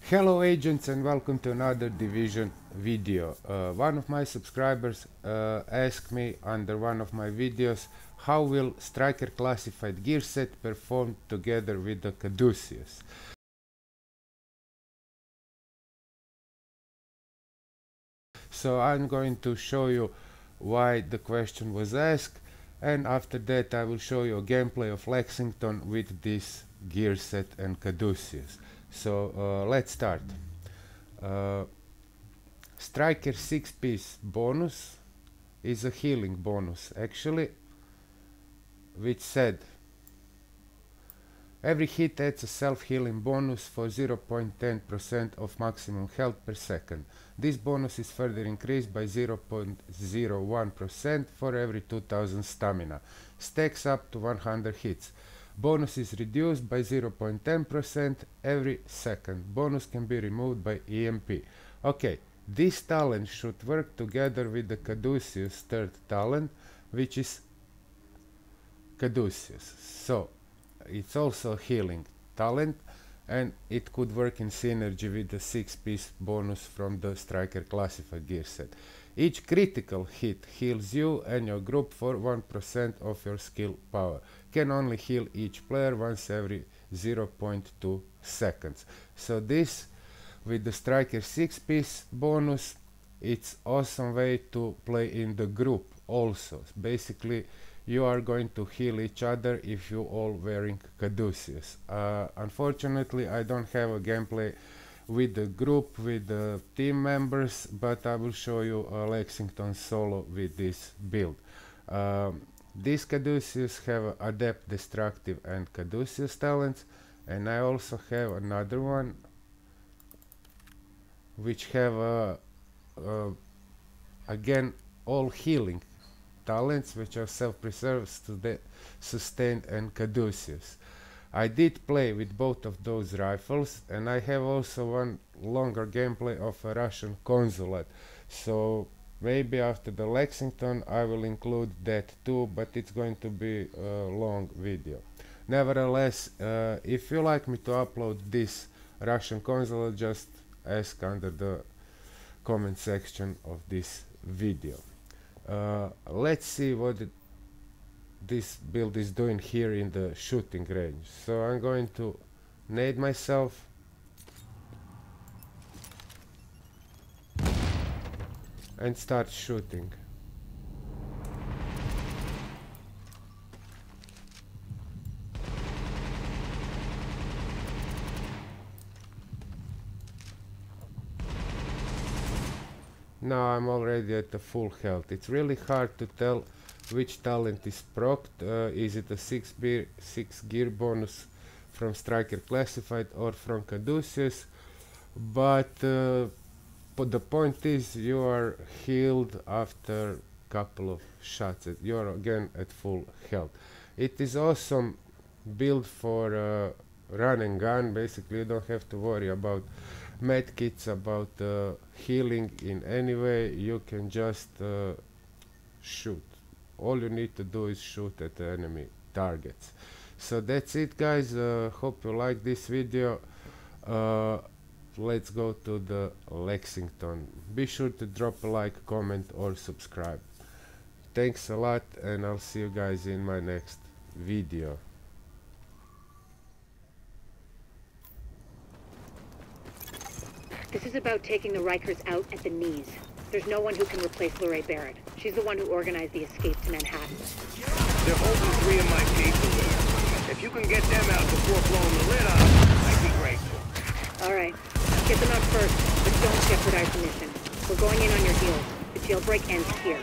Hello agents and welcome to another Division video. One of my subscribers asked me under one of my videos how will Striker classified gear set perform together with the Caduceus. So I'm going to show you why the question was asked, and after that I will show you a gameplay of Lexington with this gear set and Caduceus. So let's start. Striker 6-piece bonus is a healing bonus actually, which said every hit adds a self-healing bonus for 0.10% of maximum health per second. This bonus is further increased by 0.01% for every 2000 stamina. Stacks up to 100 hits. Bonus is reduced by 0.10% every second. Bonus can be removed by EMP. Okay, this talent should work together with the Caduceus third talent, which is Caduceus. So it's also a healing talent, and it could work in synergy with the 6-piece bonus from the Striker classified gear set. Each critical hit heals you and your group for 1% of your skill power. Can only heal each player once every 0.2 seconds. So this, with the Striker 6-piece bonus, it's awesome way to play in the group also. Basically, you are going to heal each other if you all wearing Caduceus. Unfortunately, I don't have a gameplay with the group, with the team members, but I will show you a Lexington solo with this build. These Caduceus have Adept, Destructive and Caduceus talents, and I also have another one which have again all healing talents, which are self-preserve, sustained and Caduceus. I did play with both of those rifles, and I have also one longer gameplay of a Russian consulate, so maybe after the Lexington I will include that too, but it's going to be a long video. Nevertheless, if you like me to upload this Russian consulate, just ask under the comment section of this video. Let's see what this build is doing here in the shooting range. So I'm going to nade myself and start shooting. Now I'm already at the full health. It's really hard to tell which talent is procced. Is it a 6 gear bonus from Striker classified or from Caduceus? But the point is, you are healed after couple of shots. You are again at full health. It is awesome build for run and gun. Basically, you don't have to worry about medkits, about healing in any way. You can just shoot. All you need to do is shoot at the enemy targets. So that's it, guys. Hope you like this video. Let's go to the Lexington. Be sure to drop a like, comment or subscribe. Thanks a lot, and I'll see you guys in my next video. This is about taking the Rikers out at the knees. There's no one who can replace Lorraine Barrett. She's the one who organized the escape to Manhattan. They're holding 3 of my people there. If you can get them out before blowing the lid off, I'd be grateful. All right. Get them out first, but don't jeopardize the mission. We're going in on your heels. The jailbreak ends here.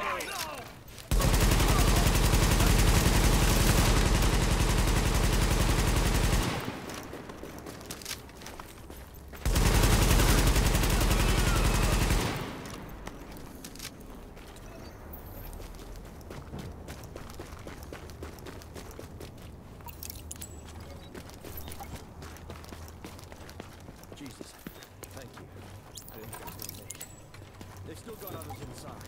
Jesus, thank you. I didn't think I was gonna make it. They've still got others inside.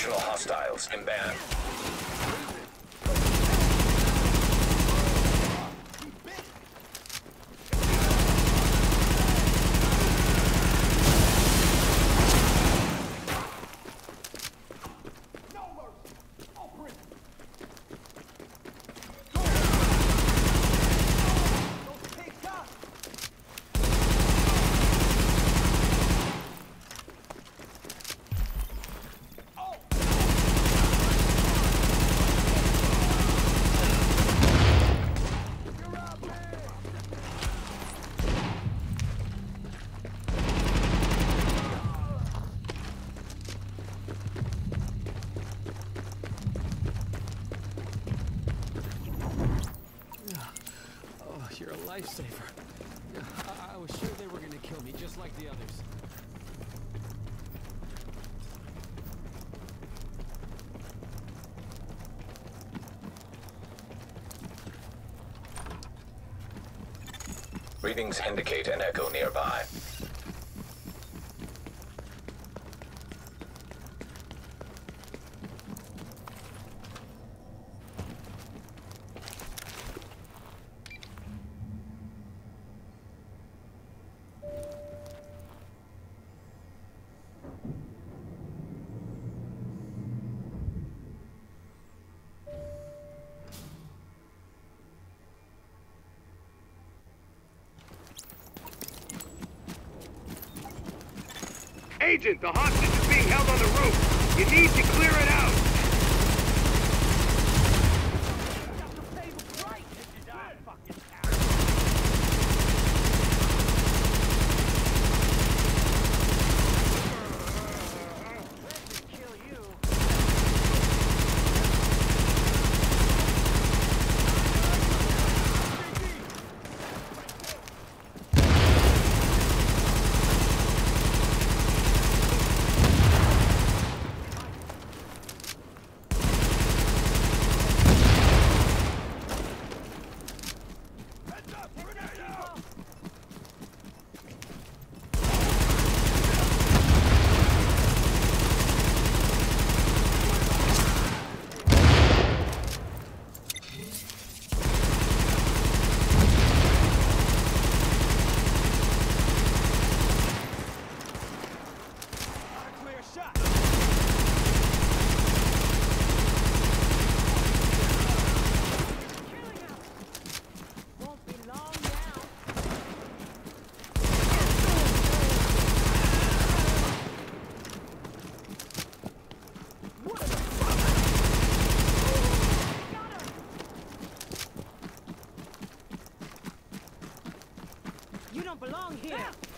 Additional hostiles inbound. You're a lifesaver. I was sure they were gonna kill me, just like the others. Readings indicate an echo nearby. Agent, the hostage is being held on the roof. You need to clear it out. belong here.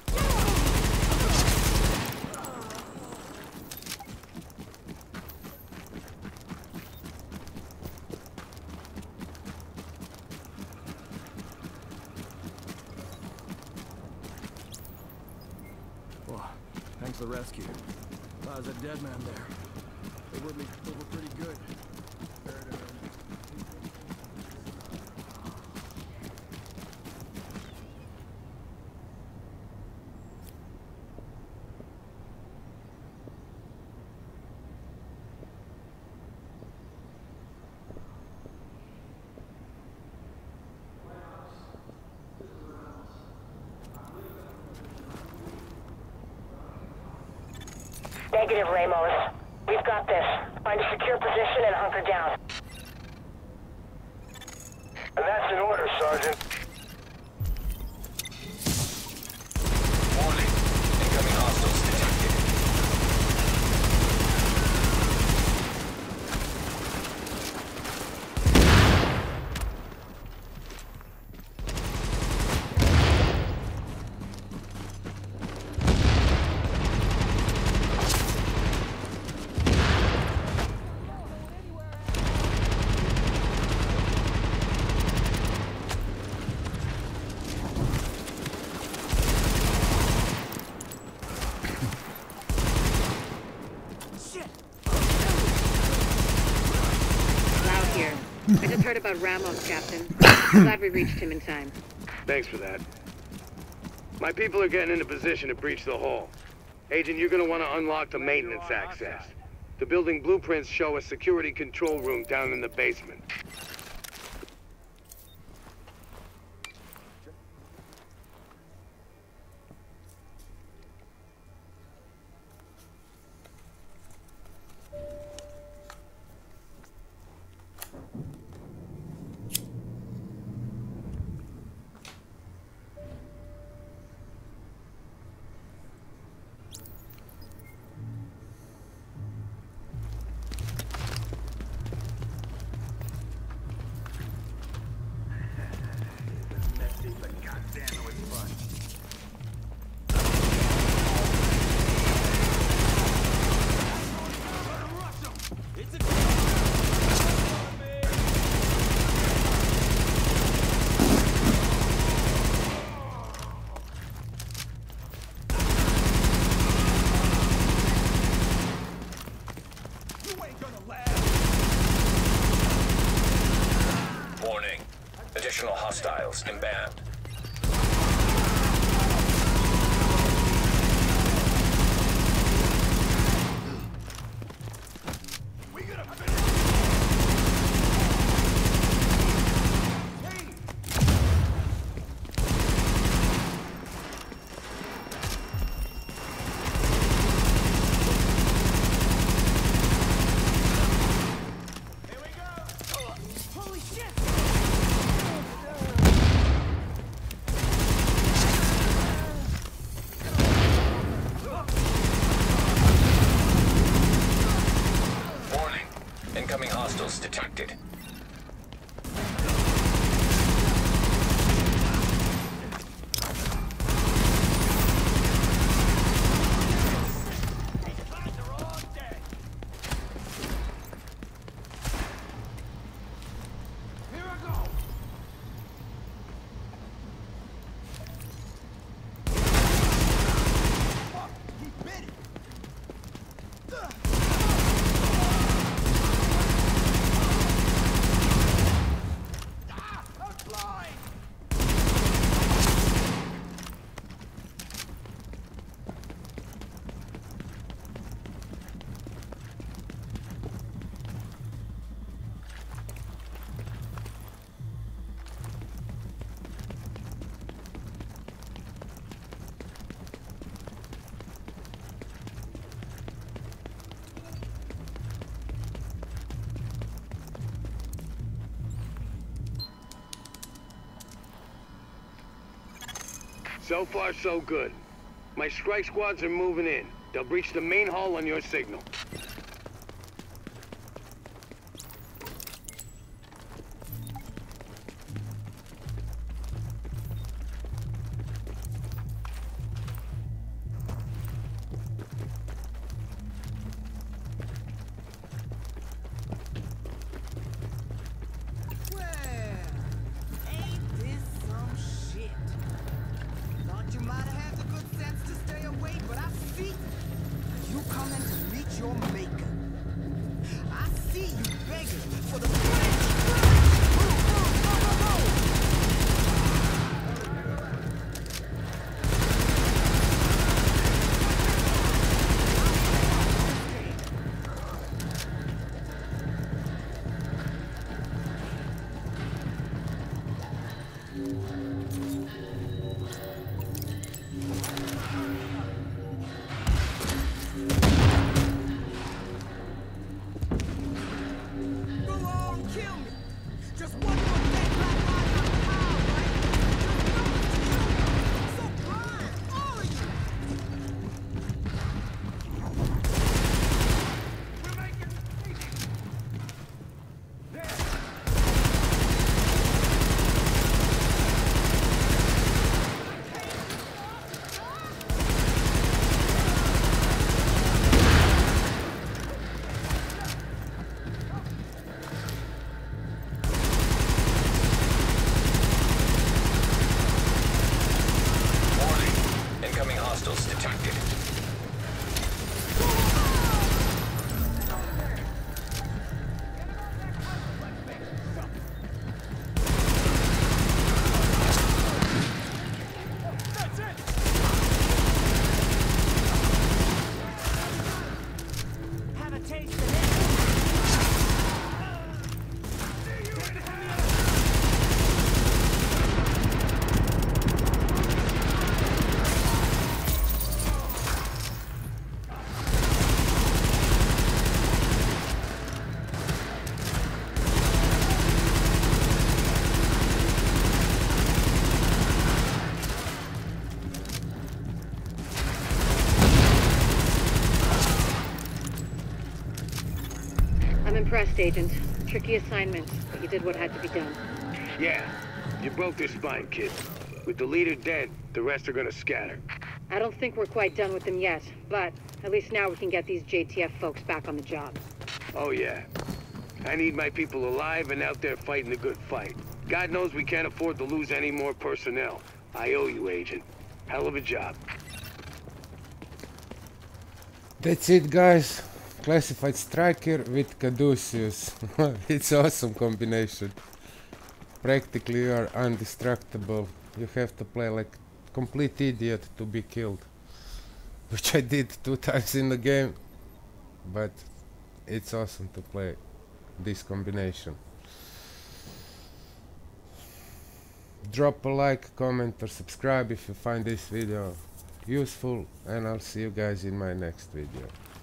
Well, thanks for the rescue. I was a dead man there. They were pretty good. Negative, Ramos. We've got this. Find a secure position and hunker down. And that's an order, Sergeant. Warning. Incoming hostiles detected. I just heard about Ramos, Captain. Glad we reached him in time. Thanks for that. My people are getting into position to breach the hull. Agent, you're gonna want to unlock the maintenance access. The building blueprints show a security control room down in the basement. Warning. Additional hostiles inbound. Incoming hostiles detected. So far, so good. My strike squads are moving in. They'll breach the main hall on your signal. I'm impressed, Agent. Tricky assignment, but you did what had to be done. Yeah, you broke their spine, kid. With the leader dead, the rest are gonna scatter. I don't think we're quite done with them yet, but at least now we can get these JTF folks back on the job. Oh yeah. I need my people alive and out there fighting the good fight. God knows we can't afford to lose any more personnel. I owe you, Agent. Hell of a job. That's it, guys. Classified striker with Caduceus. It's awesome combination. Practically you are indestructible. You have to play like complete idiot to be killed. Which I did 2 times in the game. But it's awesome to play this combination. Drop a like, comment or subscribe if you find this video useful, and I'll see you guys in my next video.